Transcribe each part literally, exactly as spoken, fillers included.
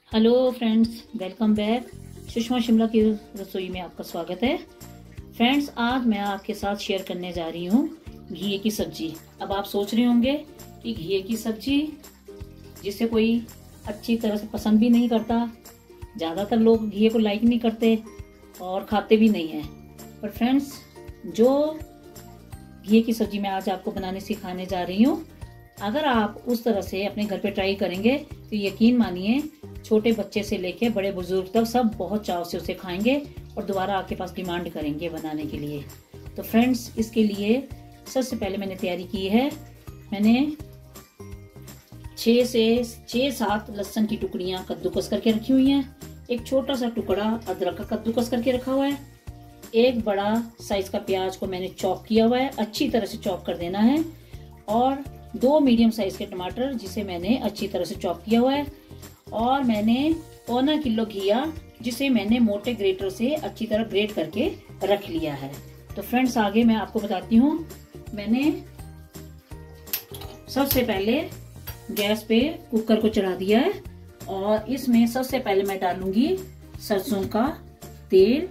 Hello friends, welcome back. Sushma Shimla की रसोई में आपका स्वागत है। फ्रेंड्स, आज मैं आपके साथ शेयर करने जा रही हूँ घिए की सब्जी। अब आप सोच रहे होंगे कि घिए की सब्जी जिसे कोई अच्छी तरह से पसंद भी नहीं करता, ज़्यादातर लोग घिए को लाइक नहीं करते और खाते भी नहीं हैं। पर फ्रेंड्स, जो घिए की सब्जी मैं आज आपको बनाने सिखाने जा रही हूँ, अगर आप उस तरह से अपने घर पे ट्राई करेंगे तो यकीन मानिए छोटे बच्चे से लेके बड़े बुजुर्ग तक सब बहुत चाव से उसे खाएंगे और दोबारा आपके पास डिमांड करेंगे बनाने के लिए। तो फ्रेंड्स, इसके लिए सबसे पहले मैंने तैयारी की है। मैंने छः से छः सात लहसुन की टुकड़ियाँ कद्दूकस करके रखी हुई हैं। एक छोटा सा टुकड़ा अदरक का कद्दूकस करके रखा हुआ है। एक बड़ा साइज का प्याज को मैंने चॉप किया हुआ है, अच्छी तरह से चॉप कर देना है। और दो मीडियम साइज के टमाटर जिसे मैंने अच्छी तरह से चॉप किया हुआ है। और मैंने पौना किलो घिया जिसे मैंने मोटे ग्रेटर से अच्छी तरह ग्रेट करके रख लिया है। तो फ्रेंड्स, आगे मैं आपको बताती हूँ। मैंने सबसे पहले गैस पे कुकर को चढ़ा दिया है और इसमें सबसे पहले मैं डालूंगी सरसों का तेल।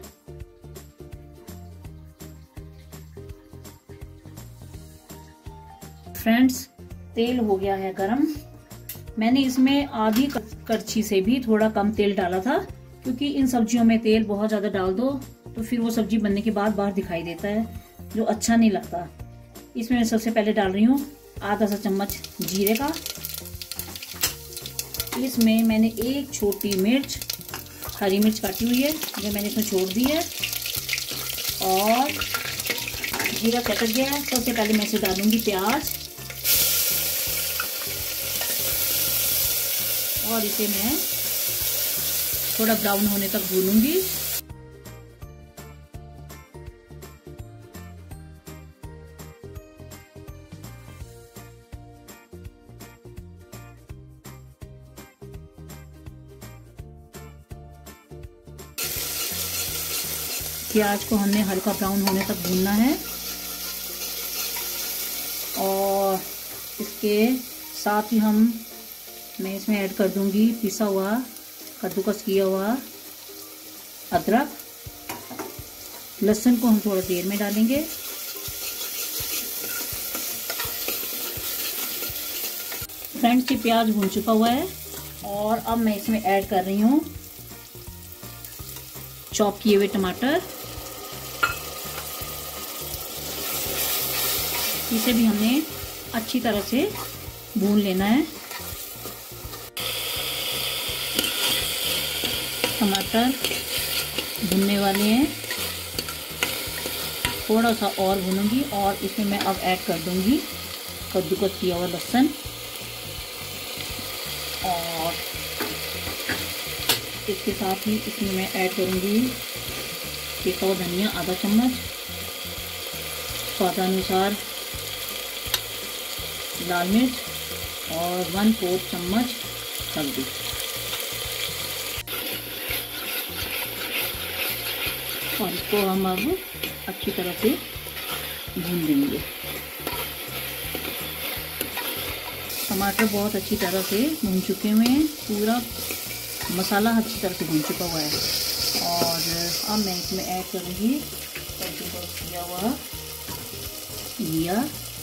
फ्रेंड्स, तेल हो गया है गरम। मैंने इसमें आधी कड़छी से भी थोड़ा कम तेल डाला था, क्योंकि इन सब्जियों में तेल बहुत ज्यादा डाल दो तो फिर वो सब्जी बनने के बाद बाहर दिखाई देता है, जो अच्छा नहीं लगता। इसमें मैं सबसे पहले डाल रही हूँ आधा सा चम्मच जीरे का। इसमें मैंने एक छोटी मिर्च, हरी मिर्च काटी हुई है, जो मैंने इसमें छोड़ दी है। और जीरा चटक गया है। सबसे पहले मैं इसे डालूंगी प्याज और इसे मैं थोड़ा ब्राउन होने तक भूनूंगी। प्याज को हमने हल्का ब्राउन होने तक भूनना है और इसके साथ ही हम मैं इसमें ऐड कर दूंगी पिसा हुआ कद्दूकस किया हुआ अदरक। लहसुन को हम थोड़ा देर में डालेंगे। फ्रेंड्स, ये प्याज भून चुका हुआ है और अब मैं इसमें ऐड कर रही हूँ चॉप किए हुए टमाटर। इसे भी हमने अच्छी तरह से भून लेना है। टमाटर भुनने वाले हैं, थोड़ा सा और भूनूंगी और इसमें मैं अब ऐड कर दूंगी कद्दूकस किया हुआ लहसुन। और इसके साथ ही इसमें मैं ऐड करूंगी पिसा हुआ धनिया आधा चम्मच, स्वादानुसार लाल मिर्च और वन फोर्थ चम्मच हल्दी। और इसको हम अब अच्छी तरह से भून देंगे। टमाटर बहुत अच्छी तरह से भून चुके हुए हैं, पूरा मसाला अच्छी तरह से भून चुका हुआ है। और अब मैं इसमें ऐड करूँगी कद्दूकस किया हुआ घिया।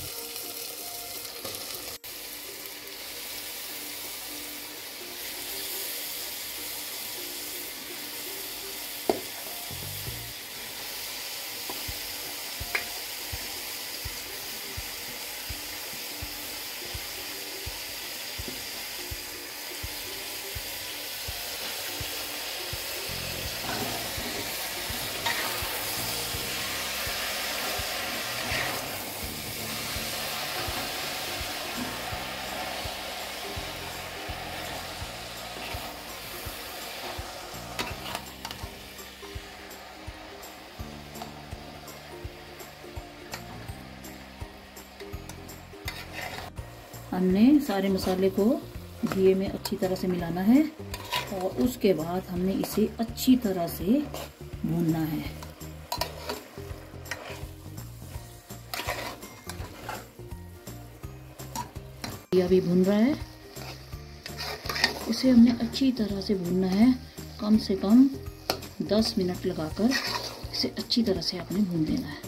हमने सारे मसाले को घी में अच्छी तरह से मिलाना है और उसके बाद हमने इसे अच्छी तरह से भूनना है। ये अभी भून रहा है। इसे हमने अच्छी तरह से भूनना है, कम से कम दस मिनट लगाकर इसे अच्छी तरह से आपने भून देना है।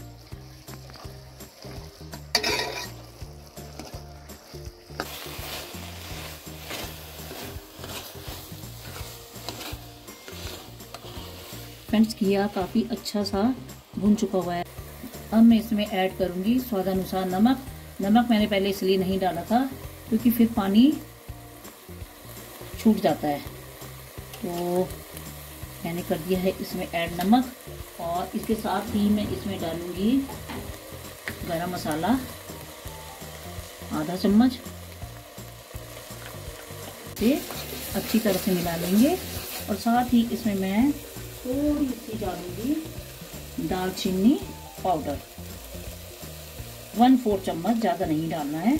फ्रेंड्स, घिया काफ़ी अच्छा सा भून चुका हुआ है। अब मैं इसमें ऐड करूँगी स्वादानुसार नमक। नमक मैंने पहले इसलिए नहीं डाला था क्योंकि फिर पानी छूट जाता है, तो मैंने कर दिया है इसमें ऐड नमक। और इसके साथ ही मैं इसमें डालूँगी गरम मसाला आधा चम्मच, से अच्छी तरह से मिला लेंगे। और साथ ही इसमें मैं थोड़ी सी डालूंगी दालचीनी पाउडर, वन फोर चम्मच, ज़्यादा नहीं डालना है।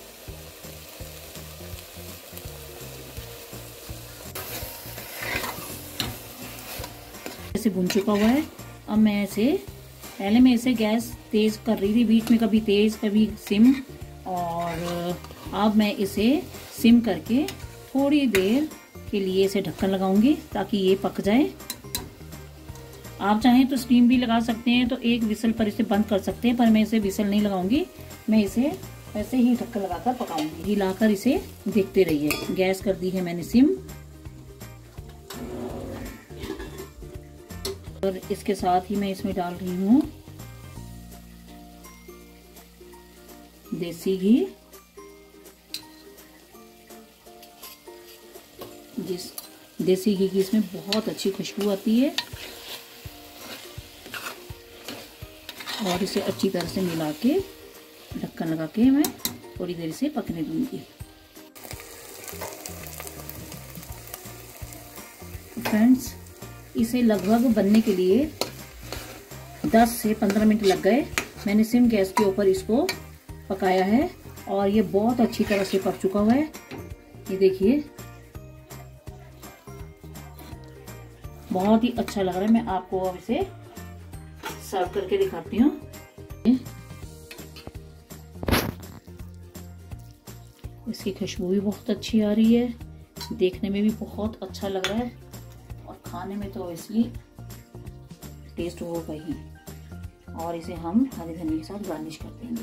ऐसे भुन चुका हुआ है। अब मैं इसे पहले मैं इसे गैस तेज कर रही थी, बीच में कभी तेज कभी सिम, और अब मैं इसे सिम करके थोड़ी देर के लिए इसे ढक्कन लगाऊंगी ताकि ये पक जाए। आप चाहें तो स्टीम भी लगा सकते हैं, तो एक विसल पर इसे बंद कर सकते हैं, पर मैं इसे विसल नहीं लगाऊंगी। मैं इसे ऐसे ही ढक्कन लगाकर पकाऊंगी। हिलाकर इसे देखते रहिए। गैस कर दी है मैंने सिम। और इसके साथ ही मैं इसमें डाल रही हूँ देसी घी, जिस देसी घी की इसमें बहुत अच्छी खुशबू आती है। और इसे अच्छी तरह से मिला के ढक्कन लगा के मैं थोड़ी देर से पकने दूंगी। फ्रेंड्स, इसे लगभग बनने के लिए दस से पंद्रह मिनट लग गए। मैंने सिम गैस के ऊपर इसको पकाया है और ये बहुत अच्छी तरह से पक चुका हुआ है। ये देखिए, बहुत ही अच्छा लग रहा है। मैं आपको अब इसे सर्व करके दिखाती हूँ। इसकी खुशबू भी बहुत अच्छी आ रही है, देखने में भी बहुत अच्छा लग रहा है, और खाने में तो इसलिए टेस्ट होगा ही। और इसे हम हरे धनिया के साथ गार्निश कर देंगे।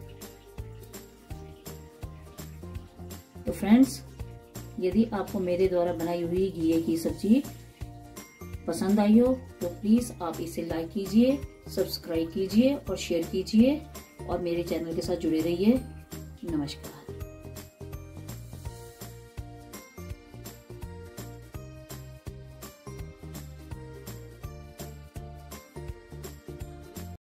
तो फ्रेंड्स, यदि आपको मेरे द्वारा बनाई हुई घिये की सब्जी पसंद आई हो तो प्लीज आप इसे लाइक कीजिए, सब्सक्राइब कीजिए और शेयर कीजिए, और मेरे चैनल के साथ जुड़े रहिए। नमस्कार।